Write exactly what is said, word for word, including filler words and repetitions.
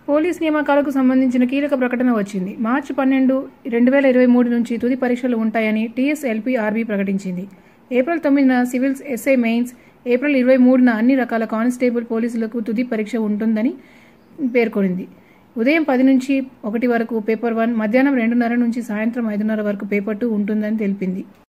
Police నియామకాలకు సంబంధించిన కీలక ప్రకటన వచ్చింది. మార్చి పన్నెండు రెండు వేల ఇరవై మూడు నుంచి తుది పరీక్షలు ఉంటాయని టీఎస్ఎల్పీఆర్బీ ప్రకటించింది. ఏప్రిల్ తొమ్మిదిన సివిల్స్ ఎస్ఐ మెయిన్స్, ఏప్రిల్ ఇరవై మూడున అన్ని రకాల కానిస్టేబుల్ పోలీసులకు తుది పరీక్ష ఉంటుందని పేర్కొంది. ఉదయం పది నుంచి ఒకటి వరకు పేపర్ వన్, మధ్యాహ్నం రెండున్నర నుంచి సాయంత్రం ఐదున్నర వరకు పేపర్ టూ ఉంటుందని తెలిపింది.